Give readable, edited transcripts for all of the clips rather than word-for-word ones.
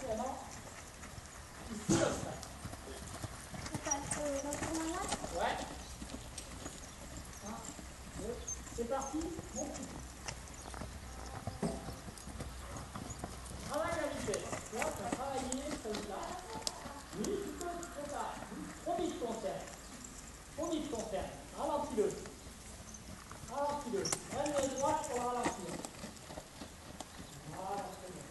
vraiment ici au sein. Ouais. 1, 2, c'est parti, mon petit. Travaille la vitesse. Tu vois, tu as travaillé celle-là. Oui, tu peux pas. Trop vite ton terme. Trop vite ton terme. Ralentis-le. Ralentis-le. Reste droite pour le ralentir. Voilà, très bien.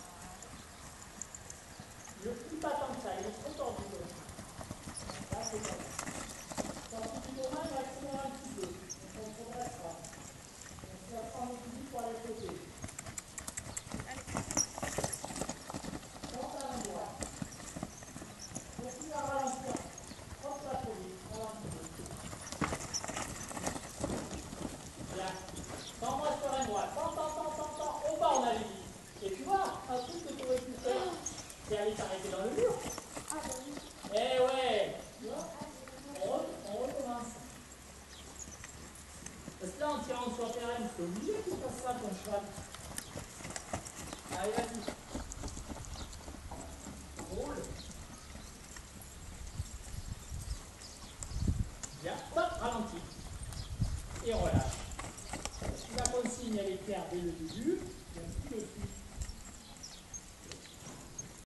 Ne plie pas tant que ça, il est trop tordu. Là, c'est bon. Quand tu dis dommage, il va accélérer un petit peu. Donc on ne progresse pas. On se la prend au plus vite pour aller côté. Porte à la droite. Continue à ralentir. Porte la trop vite. Ralentis. Bien. Tends-moi sur la droite. Tends. Au bas, on avait dit. Et tu vois, un truc que tu aurais pu faire, c'est aller t'arrêter dans le mur. Eh ouais. Tu vois, on recommence. Parce que là, en tirant sur le terrain, c'est obligé que tu fasses ça, ton cheval. Allez, vas-y. Roule. Bien. Stop, ralentis. Et relâche. Si la consigne, elle est claire dès le début, il y a un petit peu plus.